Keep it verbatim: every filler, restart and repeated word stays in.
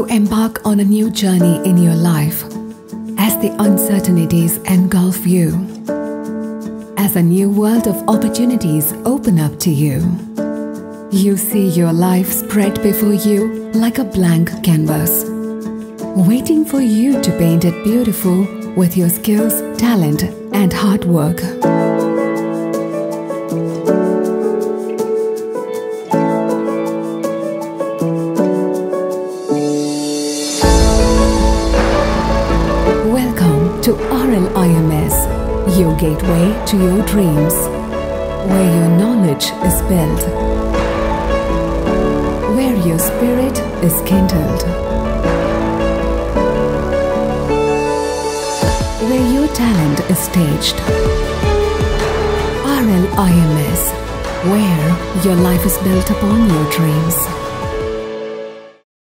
to embark on a new journey in your life as the uncertainties engulf you, as a new world of opportunities open up to you. You see your life spread before you like a blank canvas, waiting for you to paint it beautiful with your skills, talent, and hard work. Welcome to R L I M S, your gateway to your dreams, where your knowledge is built, where your spirit is kindled, where your talent is staged. R L I M S, where your life is built upon your dreams.